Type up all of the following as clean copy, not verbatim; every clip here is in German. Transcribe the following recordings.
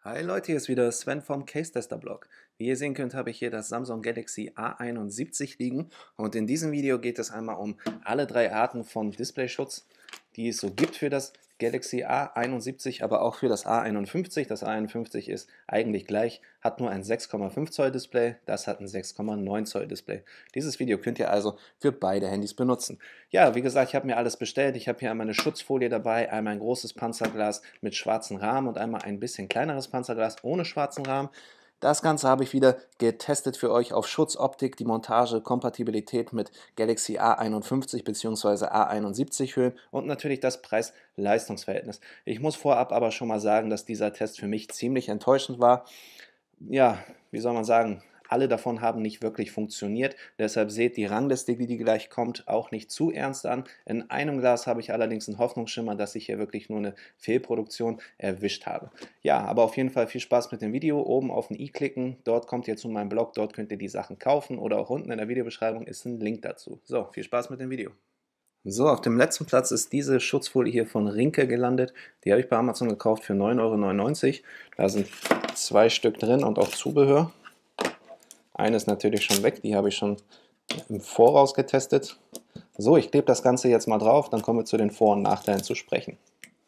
Hi Leute, hier ist wieder Sven vom Case Tester Blog. Wie ihr sehen könnt, habe ich hier das Samsung Galaxy A71 liegen und in diesem Video geht es einmal um alle drei Arten von Displayschutz, die es so gibt für das Galaxy A71, aber auch für das A51. Das A51 ist eigentlich gleich, hat nur ein 6,5 Zoll Display, das hat ein 6,9 Zoll Display. Dieses Video könnt ihr also für beide Handys benutzen. Ja, wie gesagt, ich habe mir alles bestellt. Ich habe hier einmal eine Schutzfolie dabei, einmal ein großes Panzerglas mit schwarzem Rahmen und einmal ein bisschen kleineres Panzerglas ohne schwarzen Rahmen. Das Ganze habe ich wieder getestet für euch auf Schutzoptik, die Montage, Kompatibilität mit Galaxy A51 bzw. A71 Höhen und natürlich das Preis-Leistungs-Verhältnis. Ich muss vorab aber schon mal sagen, dass dieser Test für mich ziemlich enttäuschend war. Ja, wie soll man sagen, alle davon haben nicht wirklich funktioniert, deshalb seht die Rangliste, die gleich kommt, auch nicht zu ernst an. In einem Glas habe ich allerdings einen Hoffnungsschimmer, dass ich hier wirklich nur eine Fehlproduktion erwischt habe. Ja, aber auf jeden Fall viel Spaß mit dem Video. Oben auf ein i klicken, dort kommt ihr zu meinem Blog, dort könnt ihr die Sachen kaufen oder auch unten in der Videobeschreibung ist ein Link dazu. So, viel Spaß mit dem Video. So, auf dem letzten Platz ist diese Schutzfolie hier von Rinke gelandet. Die habe ich bei Amazon gekauft für 9,99 €. Da sind 2 Stück drin und auch Zubehör. Eine ist natürlich schon weg, die habe ich schon im Voraus getestet. So, ich klebe das Ganze jetzt mal drauf, dann kommen wir zu den Vor- und Nachteilen zu sprechen.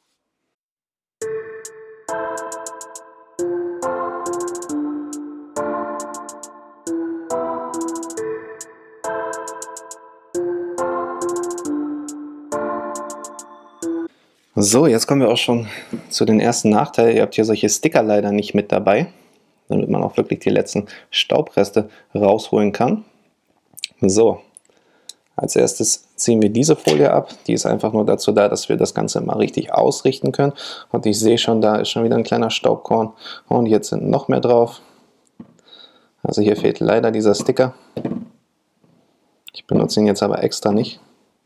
So, jetzt kommen wir auch schon zu den ersten Nachteilen. Ihr habt hier solche Sticker leider nicht mit dabei, damit man auch wirklich die letzten Staubreste rausholen kann. So, als erstes ziehen wir diese Folie ab. Die ist einfach nur dazu da, dass wir das Ganze mal richtig ausrichten können. Und ich sehe schon, da ist schon wieder ein kleiner Staubkorn. Und jetzt sind noch mehr drauf. Also hier fehlt leider dieser Sticker. Ich benutze ihn jetzt aber extra nicht.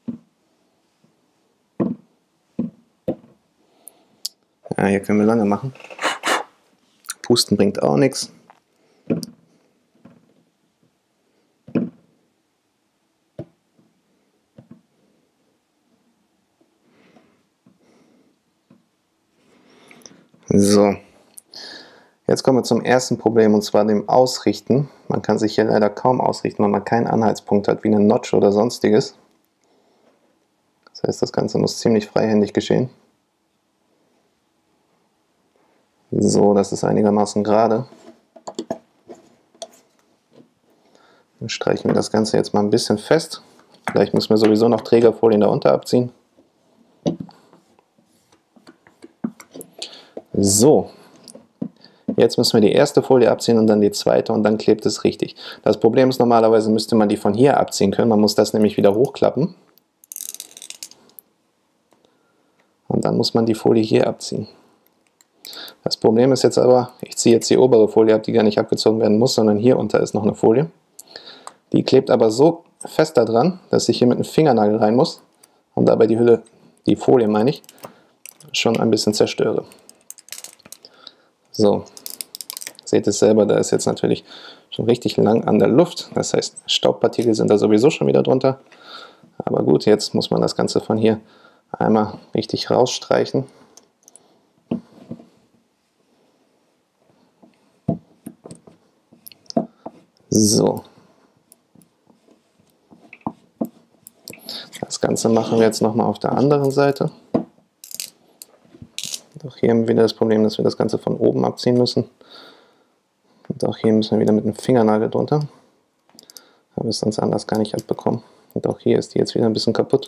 Ja, hier können wir lange machen. Pusten bringt auch nichts. So, jetzt kommen wir zum ersten Problem, und zwar dem Ausrichten. Man kann sich hier leider kaum ausrichten, weil man keinen Anhaltspunkt hat, wie eine Notch oder sonstiges. Das heißt, das Ganze muss ziemlich freihändig geschehen. So, das ist einigermaßen gerade. Dann streichen wir das Ganze jetzt mal ein bisschen fest. Vielleicht müssen wir sowieso noch Trägerfolien darunter abziehen. So, jetzt müssen wir die erste Folie abziehen und dann die zweite und dann klebt es richtig. Das Problem ist, normalerweise müsste man die von hier abziehen können. Man muss das nämlich wieder hochklappen. Und dann muss man die Folie hier abziehen. Das Problem ist jetzt aber, ich ziehe jetzt die obere Folie ab, die gar nicht abgezogen werden muss, sondern hier unter ist noch eine Folie. Die klebt aber so fest da dran, dass ich hier mit einem Fingernagel rein muss und dabei die Hülle, die Folie meine ich, schon ein bisschen zerstöre. So, seht es selber, da ist jetzt natürlich schon richtig lang an der Luft. Das heißt, Staubpartikel sind da sowieso schon wieder drunter. Aber gut, jetzt muss man das Ganze von hier einmal richtig rausstreichen. So. Das Ganze machen wir jetzt nochmal auf der anderen Seite. Auch hier haben wir wieder das Problem, dass wir das Ganze von oben abziehen müssen. Und auch hier müssen wir wieder mit dem Fingernagel drunter. Habe es sonst anders gar nicht abbekommen. Und auch hier ist die jetzt wieder ein bisschen kaputt.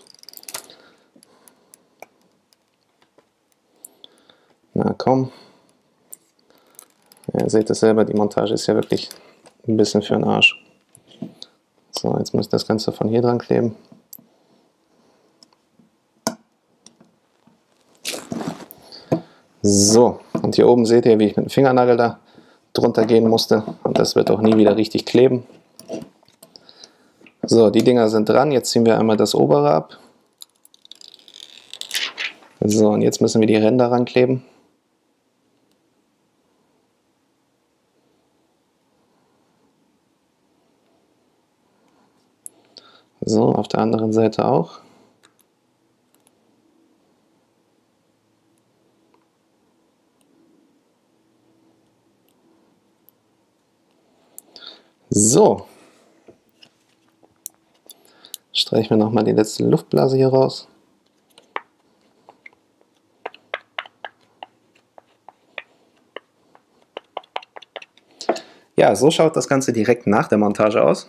Na komm. Ja, ihr seht es selber, die Montage ist ja wirklich ein bisschen für den Arsch. So, jetzt muss das Ganze von hier dran kleben. So, und hier oben seht ihr, wie ich mit dem Fingernagel da drunter gehen musste. Und das wird auch nie wieder richtig kleben. So, die Dinger sind dran. Jetzt ziehen wir einmal das obere ab. So, und jetzt müssen wir die Ränder rankleben. So, auf der anderen Seite auch. So. Streichen wir nochmal die letzte Luftblase hier raus. Ja, so schaut das Ganze direkt nach der Montage aus.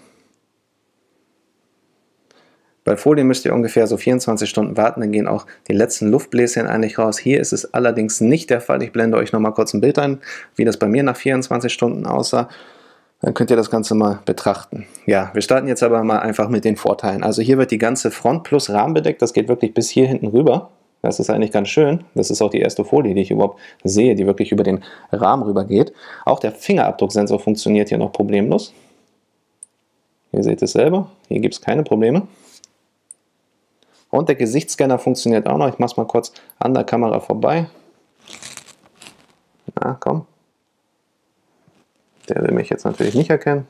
Bei Folien müsst ihr ungefähr so 24 Stunden warten, dann gehen auch die letzten Luftbläschen eigentlich raus. Hier ist es allerdings nicht der Fall. Ich blende euch nochmal kurz ein Bild ein, wie das bei mir nach 24 Stunden aussah. Dann könnt ihr das Ganze mal betrachten. Ja, wir starten jetzt aber mal einfach mit den Vorteilen. Also hier wird die ganze Front plus Rahmen bedeckt. Das geht wirklich bis hier hinten rüber. Das ist eigentlich ganz schön. Das ist auch die erste Folie, die ich überhaupt sehe, die wirklich über den Rahmen rüber geht. Auch der Fingerabdrucksensor funktioniert hier noch problemlos. Ihr seht es selber. Hier gibt es keine Probleme. Und der Gesichtsscanner funktioniert auch noch. Ich mache es mal kurz an der Kamera vorbei. Na, komm. Der will mich jetzt natürlich nicht erkennen.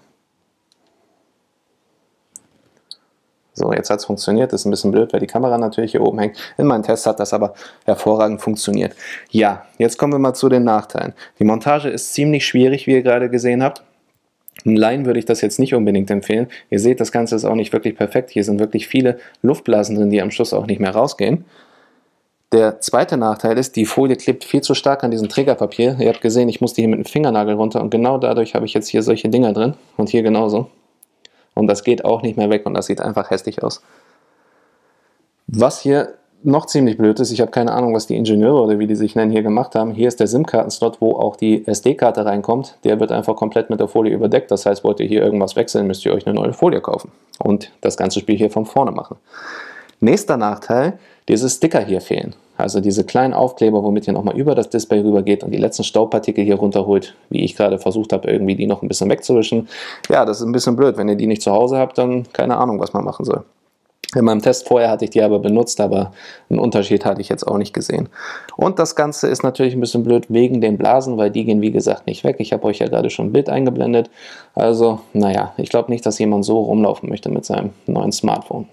So, jetzt hat es funktioniert. Das ist ein bisschen blöd, weil die Kamera natürlich hier oben hängt. In meinem Test hat das aber hervorragend funktioniert. Ja, jetzt kommen wir mal zu den Nachteilen. Die Montage ist ziemlich schwierig, wie ihr gerade gesehen habt. Einem Laien würde ich das jetzt nicht unbedingt empfehlen. Ihr seht, das Ganze ist auch nicht wirklich perfekt. Hier sind wirklich viele Luftblasen drin, die am Schluss auch nicht mehr rausgehen. Der zweite Nachteil ist, die Folie klebt viel zu stark an diesem Trägerpapier. Ihr habt gesehen, ich musste hier mit dem Fingernagel runter und genau dadurch habe ich jetzt hier solche Dinger drin und hier genauso. Und das geht auch nicht mehr weg und das sieht einfach hässlich aus. Was hier noch ziemlich blöd ist, ich habe keine Ahnung, was die Ingenieure oder wie die sich nennen hier gemacht haben. Hier ist der SIM-Karten-Slot, wo auch die SD-Karte reinkommt. Der wird einfach komplett mit der Folie überdeckt. Das heißt, wollt ihr hier irgendwas wechseln, müsst ihr euch eine neue Folie kaufen und das ganze Spiel hier von vorne machen. Nächster Nachteil, diese Sticker hier fehlen. Also diese kleinen Aufkleber, womit ihr nochmal über das Display rüber geht und die letzten Staubpartikel hier runterholt, wie ich gerade versucht habe, irgendwie die noch ein bisschen wegzuwischen. Ja, das ist ein bisschen blöd. Wenn ihr die nicht zu Hause habt, dann keine Ahnung, was man machen soll. In meinem Test vorher hatte ich die aber benutzt, aber einen Unterschied hatte ich jetzt auch nicht gesehen. Und das Ganze ist natürlich ein bisschen blöd wegen den Blasen, weil die gehen wie gesagt nicht weg. Ich habe euch ja gerade schon ein Bild eingeblendet. Also, naja, ich glaube nicht, dass jemand so rumlaufen möchte mit seinem neuen Smartphone.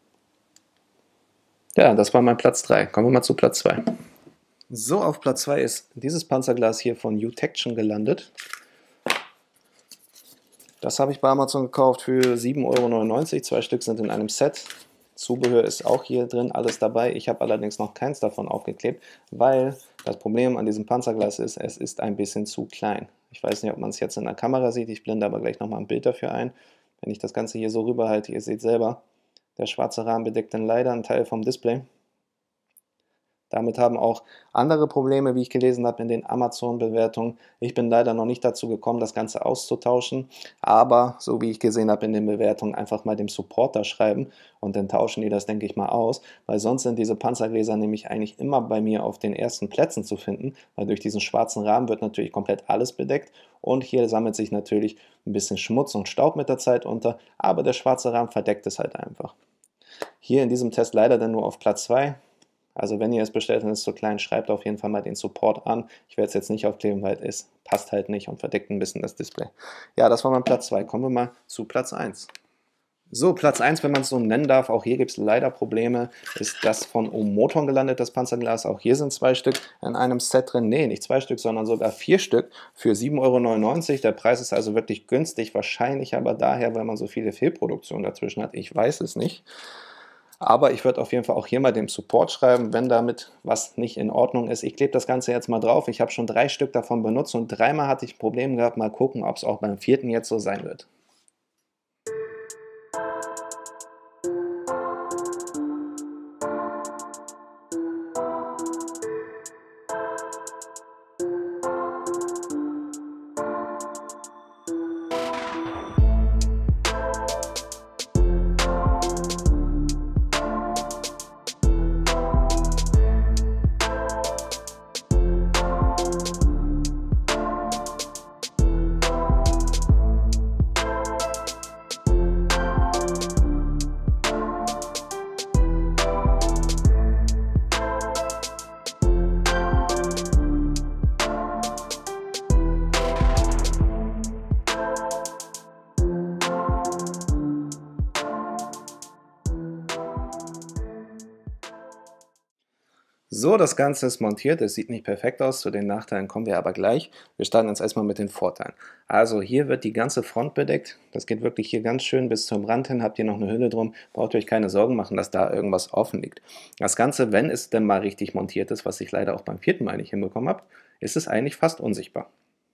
Ja, das war mein Platz 3. Kommen wir mal zu Platz 2. So, auf Platz 2 ist dieses Panzerglas hier von Utection gelandet. Das habe ich bei Amazon gekauft für 7,99 €. 2 Stück sind in einem Set. Zubehör ist auch hier drin, alles dabei. Ich habe allerdings noch keins davon aufgeklebt, weil das Problem an diesem Panzerglas ist, es ist ein bisschen zu klein. Ich weiß nicht, ob man es jetzt in der Kamera sieht, ich blende aber gleich nochmal ein Bild dafür ein. Wenn ich das Ganze hier so rüber halte, ihr seht selber, der schwarze Rahmen bedeckt dann leider einen Teil vom Display. Damit haben auch andere Probleme, wie ich gelesen habe in den Amazon-Bewertungen. Ich bin leider noch nicht dazu gekommen, das Ganze auszutauschen, aber so wie ich gesehen habe in den Bewertungen, einfach mal dem Supporter schreiben und dann tauschen die das, denke ich mal, aus, weil sonst sind diese Panzergläser nämlich eigentlich immer bei mir auf den ersten Plätzen zu finden, weil durch diesen schwarzen Rahmen wird natürlich komplett alles bedeckt und hier sammelt sich natürlich ein bisschen Schmutz und Staub mit der Zeit unter, aber der schwarze Rahmen verdeckt es halt einfach. Hier in diesem Test leider dann nur auf Platz 2. Also wenn ihr es bestellt und es ist zu klein, schreibt auf jeden Fall mal den Support an. Ich werde es jetzt nicht aufkleben, weil es passt halt nicht und verdeckt ein bisschen das Display. Ja, das war mein Platz 2. Kommen wir mal zu Platz 1. So, Platz 1, wenn man es so nennen darf, auch hier gibt es leider Probleme, ist das von Omoton gelandet, das Panzerglas. Auch hier sind 2 Stück in einem Set drin. Nee, nicht 2 Stück, sondern sogar 4 Stück für 7,99 €. Der Preis ist also wirklich günstig, wahrscheinlich aber daher, weil man so viele Fehlproduktionen dazwischen hat. Ich weiß es nicht. Aber ich würde auf jeden Fall auch hier mal dem Support schreiben, wenn damit was nicht in Ordnung ist. Ich klebe das Ganze jetzt mal drauf. Ich habe schon 3 Stück davon benutzt und 3-mal hatte ich ein Problem gehabt. Mal gucken, ob es auch beim 4. jetzt so sein wird. So, das Ganze ist montiert. Es sieht nicht perfekt aus. Zu den Nachteilen kommen wir aber gleich. Wir starten jetzt erstmal mit den Vorteilen. Also hier wird die ganze Front bedeckt. Das geht wirklich hier ganz schön bis zum Rand hin. Habt ihr noch eine Hülle drum. Braucht ihr euch keine Sorgen machen, dass da irgendwas offen liegt. Das Ganze, wenn es denn mal richtig montiert ist, was ich leider auch beim vierten Mal nicht hinbekommen habe, ist es eigentlich fast unsichtbar.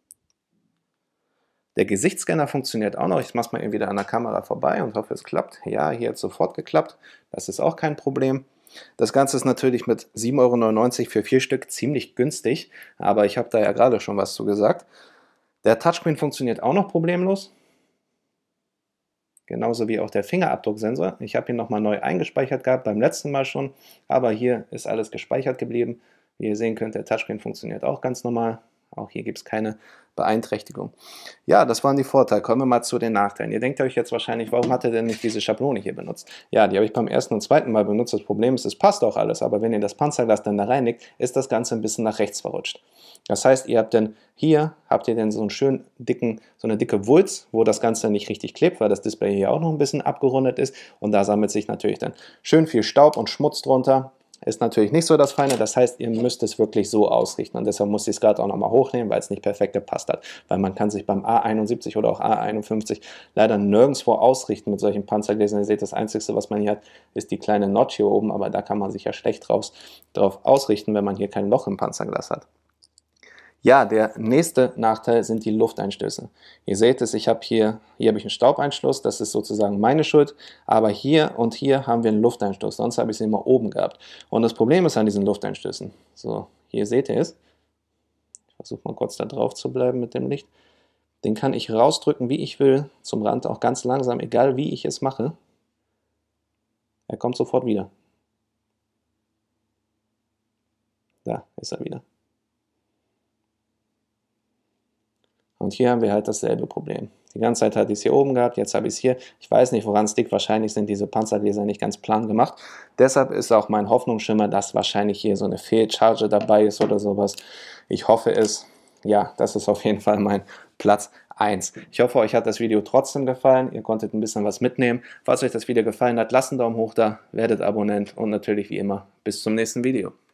Der Gesichtsscanner funktioniert auch noch. Ich mache es mal eben wieder an der Kamera vorbei und hoffe, es klappt. Ja, hier hat es sofort geklappt. Das ist auch kein Problem. Das Ganze ist natürlich mit 7,99 € für 4 Stück ziemlich günstig, aber ich habe da ja gerade schon was zu gesagt. Der Touchscreen funktioniert auch noch problemlos, genauso wie auch der Fingerabdrucksensor. Ich habe ihn nochmal neu eingespeichert gehabt, beim letzten Mal schon, aber hier ist alles gespeichert geblieben. Wie ihr sehen könnt, der Touchscreen funktioniert auch ganz normal. Auch hier gibt es keine Beeinträchtigung. Ja, das waren die Vorteile. Kommen wir mal zu den Nachteilen. Ihr denkt euch jetzt wahrscheinlich, warum hat er denn nicht diese Schablone hier benutzt? Ja, die habe ich beim ersten und zweiten Mal benutzt. Das Problem ist, es passt auch alles, aber wenn ihr das Panzerglas dann da reinlegt, ist das Ganze ein bisschen nach rechts verrutscht. Das heißt, ihr habt dann hier, habt ihr dann so einen schönen dicken, so eine dicke Wulst, wo das Ganze nicht richtig klebt, weil das Display hier auch noch ein bisschen abgerundet ist und da sammelt sich natürlich dann schön viel Staub und Schmutz drunter. Ist natürlich nicht so das Feine, das heißt, ihr müsst es wirklich so ausrichten und deshalb muss ich es gerade auch nochmal hochnehmen, weil es nicht perfekt gepasst hat. Weil man kann sich beim A71 oder auch A51 leider nirgendwo ausrichten mit solchen Panzergläsern. Ihr seht, das Einzige, was man hier hat, ist die kleine Notch hier oben, aber da kann man sich ja schlecht drauf ausrichten, wenn man hier kein Loch im Panzerglas hat. Ja, der nächste Nachteil sind die Lufteinstöße. Ihr seht es, hier habe ich einen Staubeinschluss, das ist sozusagen meine Schuld, aber hier und hier haben wir einen Lufteinstoß, sonst habe ich sie immer oben gehabt. Und das Problem ist an diesen Lufteinstößen, so, hier seht ihr es, ich versuche mal kurz da drauf zu bleiben mit dem Licht, den kann ich rausdrücken, wie ich will, zum Rand, auch ganz langsam, egal wie ich es mache, er kommt sofort wieder. Da ist er wieder. Und hier haben wir halt dasselbe Problem. Die ganze Zeit hatte ich es hier oben gehabt, jetzt habe ich es hier. Ich weiß nicht, woran es liegt. Wahrscheinlich sind diese Panzergläser nicht ganz plan gemacht. Deshalb ist auch mein Hoffnungsschimmer, dass wahrscheinlich hier so eine Fehlcharge dabei ist oder sowas. Ich hoffe es. Ja, das ist auf jeden Fall mein Platz 1. Ich hoffe, euch hat das Video trotzdem gefallen. Ihr konntet ein bisschen was mitnehmen. Falls euch das Video gefallen hat, lasst einen Daumen hoch da, werdet Abonnent und natürlich wie immer bis zum nächsten Video.